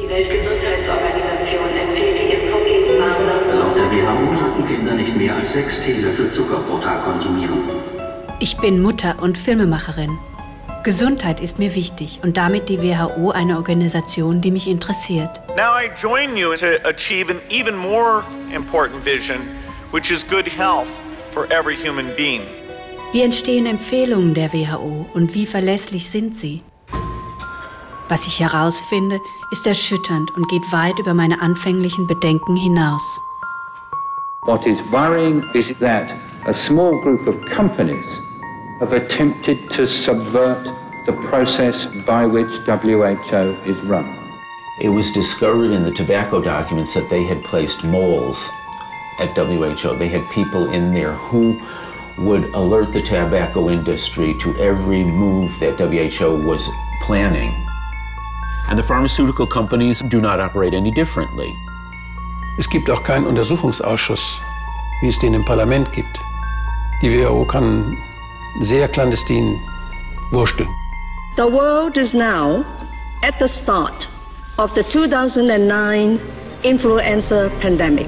Die Weltgesundheitsorganisation empfiehlt die Impfung gegen Masern. Laut der WHO sollten Kinder nicht mehr als 6 Teelöffel Zucker pro Tag konsumieren. Ich bin Mutter und Filmemacherin. Gesundheit ist mir wichtig und damit die WHO eine Organisation, die mich interessiert. Now I join you to achieve an even more important vision, which is good health for every human being. Wie entstehen Empfehlungen der WHO und wie verlässlich sind sie? Was ich herausfinde, ist erschütternd und geht weit über meine anfänglichen Bedenken hinaus. What is worrying is that a small group of companies have attempted to subvert the process by which WHO is run. It was discovered in the tobacco documents that they had placed moles at WHO. They had people in there who would alert the tobacco industry to every move that WHO was planning. And the pharmaceutical companies do not operate any differently. Es gibt auch keinen Untersuchungsausschuss, wie es den im Parlament gibt. Die WHO kann sehr clandestin wursteln. The world is now at the start of the 2009 influenza pandemic.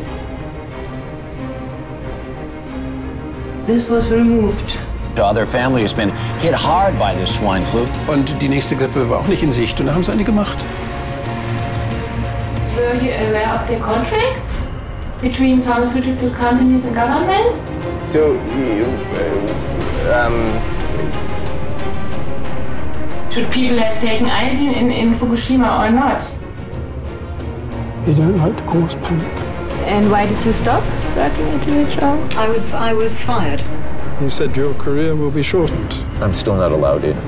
This was removed. The other family has been hit hard by this swine flu. Und die nächste Grippe war auch nicht in Sicht und da haben sie eine gemacht. Were you aware of the contracts between pharmaceutical companies and governments? So, Should people have taken iodine in Fukushima or not? You don't like to cause panic. And why did you stop working at WHO? I was fired. He said your career will be shortened. I'm still not allowed in.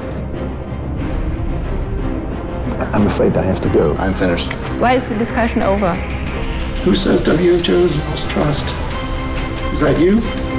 I'm afraid I have to go. I'm finished. Why is the discussion over? Who says WHO has lost trust? Is that you?